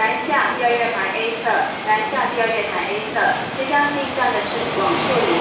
南下第二月台 A 侧，南下第二月台 A 侧，即将进站的是广拓里